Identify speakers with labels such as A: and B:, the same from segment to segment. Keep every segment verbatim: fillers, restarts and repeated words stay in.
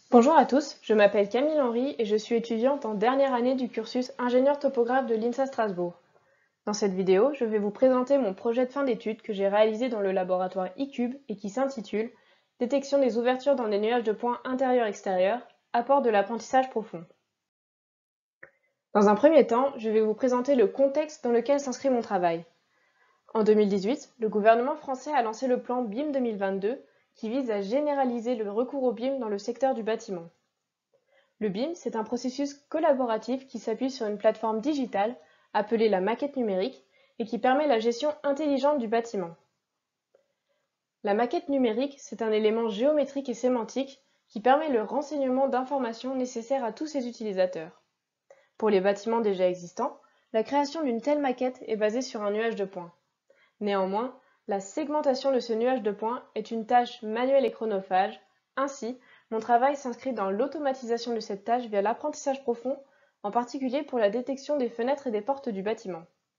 A: Bonjour à tous, je m'appelle Camille Henry et je suis étudiante en dernière année du cursus ingénieur topographe de l'INSA Strasbourg. Dans cette vidéo, je vais vous présenter mon projet de fin d'études que j'ai réalisé dans le laboratoire iCube et qui s'intitule Détection des ouvertures dans des nuages de points intérieurs-extérieurs, apport de l'apprentissage profond. Dans un premier temps, je vais vous présenter le contexte dans lequel s'inscrit mon travail. En deux mille dix-huit, le gouvernement français a lancé le plan B I M deux mille vingt-deux qui vise à généraliser le recours au B I M dans le secteur du bâtiment. Le B I M, c'est un processus collaboratif qui s'appuie sur une plateforme digitale appelée la maquette numérique et qui permet la gestion intelligente du bâtiment. La maquette numérique, c'est un élément géométrique et sémantique qui permet le renseignement d'informations nécessaires à tous ses utilisateurs. Pour les bâtiments déjà existants, la création d'une telle maquette est basée sur un nuage de points. Néanmoins, la segmentation de ce nuage de points est une tâche manuelle et chronophage. Ainsi, mon travail s'inscrit dans l'automatisation de cette tâche via l'apprentissage profond, en particulier pour la détection des fenêtres et des portes du bâtiment.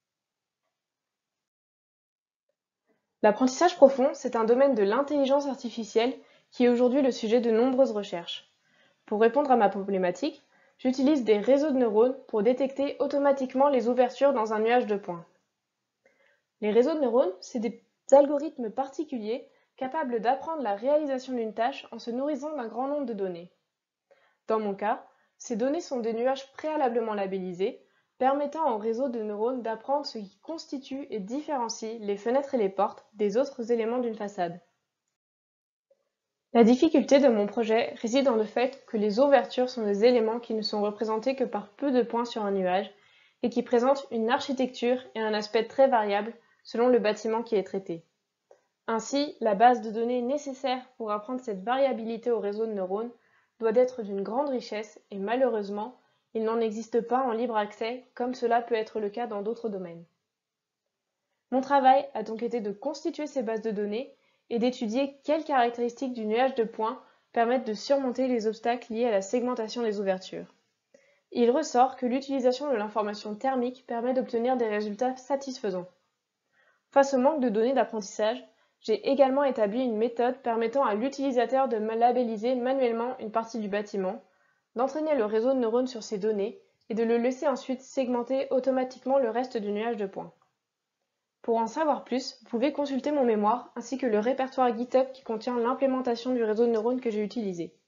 A: L'apprentissage profond, c'est un domaine de l'intelligence artificielle qui est aujourd'hui le sujet de nombreuses recherches. Pour répondre à ma problématique, j'utilise des réseaux de neurones pour détecter automatiquement les ouvertures dans un nuage de points. Les réseaux de neurones, c'est des algorithmes particuliers capables d'apprendre la réalisation d'une tâche en se nourrissant d'un grand nombre de données. Dans mon cas, ces données sont des nuages préalablement labellisés, permettant au réseau de neurones d'apprendre ce qui constitue et différencie les fenêtres et les portes des autres éléments d'une façade. La difficulté de mon projet réside dans le fait que les ouvertures sont des éléments qui ne sont représentés que par peu de points sur un nuage et qui présentent une architecture et un aspect très variables selon le bâtiment qui est traité. Ainsi, la base de données nécessaire pour apprendre cette variabilité au réseau de neurones doit être d'une grande richesse et malheureusement, il n'en existe pas en libre accès comme cela peut être le cas dans d'autres domaines. Mon travail a donc été de constituer ces bases de données et d'étudier quelles caractéristiques du nuage de points permettent de surmonter les obstacles liés à la segmentation des ouvertures. Il ressort que l'utilisation de l'information thermique permet d'obtenir des résultats satisfaisants. Face au manque de données d'apprentissage, j'ai également établi une méthode permettant à l'utilisateur de labelliser manuellement une partie du bâtiment, d'entraîner le réseau de neurones sur ces données et de le laisser ensuite segmenter automatiquement le reste du nuage de points. Pour en savoir plus, vous pouvez consulter mon mémoire ainsi que le répertoire GitHub qui contient l'implémentation du réseau de neurones que j'ai utilisé.